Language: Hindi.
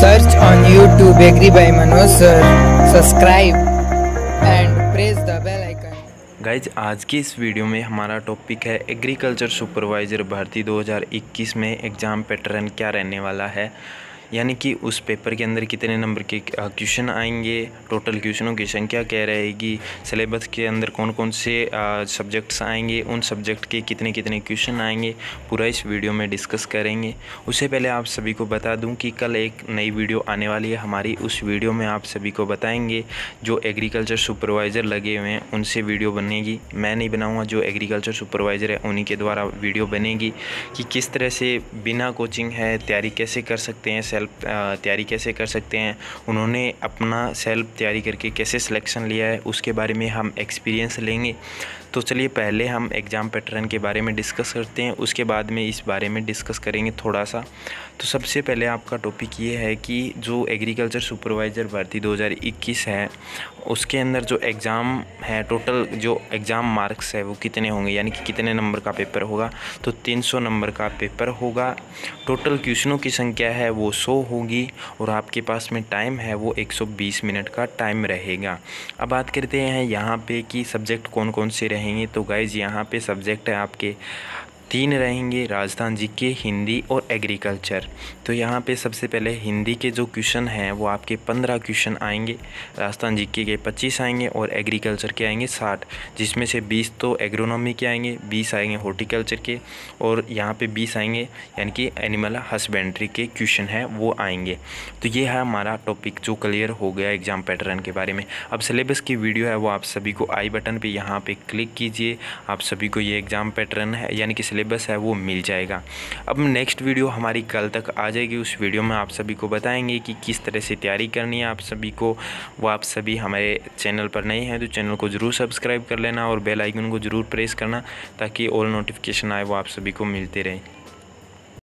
Search on YouTube Agri by Manoj sir. Subscribe and press the bell icon. Guys आज की इस वीडियो में हमारा टॉपिक है एग्रीकल्चर सुपरवाइज़र भर्ती 2021 में एग्ज़ाम पैटर्न क्या रहने वाला है, यानी कि उस पेपर के अंदर कितने नंबर के क्वेश्चन आएंगे, टोटल क्वेश्चनों की संख्या क्या रहेगी, सिलेबस के अंदर कौन कौन से सब्जेक्ट्स आएंगे, उन सब्जेक्ट के कितने कितने क्वेश्चन आएंगे, पूरा इस वीडियो में डिस्कस करेंगे। उससे पहले आप सभी को बता दूं कि कल एक नई वीडियो आने वाली है हमारी। उस वीडियो में आप सभी को बताएंगे जो एग्रीकल्चर सुपरवाइज़र लगे हुए हैं उनसे वीडियो बनेगी। मैं नहीं बनाऊँगा, जो एग्रीकल्चर सुपरवाइज़र है उन्हीं के द्वारा वीडियो बनेगी कि किस तरह से बिना कोचिंग है तैयारी कैसे कर सकते हैं, सेल्फ तैयारी कैसे कर सकते हैं, उन्होंने अपना सेल्फ तैयारी करके कैसे सिलेक्शन लिया है, उसके बारे में हम एक्सपीरियंस लेंगे। तो चलिए पहले हम एग्ज़ाम पैटर्न के बारे में डिस्कस करते हैं, उसके बाद में इस बारे में डिस्कस करेंगे थोड़ा सा। तो सबसे पहले आपका टॉपिक ये है कि जो एग्रीकल्चर सुपरवाइज़र भर्ती 2021 है उसके अंदर जो एग्ज़ाम है, टोटल जो एग्ज़ाम मार्क्स है वो कितने होंगे, यानी कि कितने नंबर का पेपर होगा। तो 300 नंबर का पेपर होगा। टोटल क्वेश्चनों की संख्या है वो 100 होगी और आपके पास में टाइम है वो 120 मिनट का टाइम रहेगा। अब बात करते हैं यहाँ पे कि सब्जेक्ट कौन कौन से रहेंगे। तो गाइज़ यहाँ पे सब्जेक्ट है आपके 3 रहेंगे, राजस्थान जीके, हिंदी और एग्रीकल्चर। तो यहाँ पे सबसे पहले हिंदी के जो क्वेश्चन हैं वो आपके 15 क्वेश्चन आएंगे, राजस्थान जीके के 25 आएंगे और एग्रीकल्चर के आएंगे 60, जिसमें से 20 तो एग्रोनॉमी के आएंगे, 20 आएंगे हॉर्टिकल्चर के और यहाँ पे 20 आएंगे यानी कि एनिमल हस्बेंड्री के क्वेश्चन हैं वो आएंगे। तो ये है हमारा टॉपिक जो क्लियर हो गया एग्ज़ाम पैटर्न के बारे में। अब सिलेबस की वीडियो है वो आप सभी को आई बटन पर यहाँ पर क्लिक कीजिए, आप सभी को ये एग्ज़ाम पैटर्न है यानी कि सिलेबस है वो मिल जाएगा। अब नेक्स्ट वीडियो हमारी कल तक आ जाएगी। उस वीडियो में आप सभी को बताएंगे कि किस तरह से तैयारी करनी है आप सभी को। वो आप सभी हमारे चैनल पर नए हैं तो चैनल को ज़रूर सब्सक्राइब कर लेना और बेल आइकन को ज़रूर प्रेस करना ताकि ऑल नोटिफिकेशन आए वो आप सभी को मिलते रहे।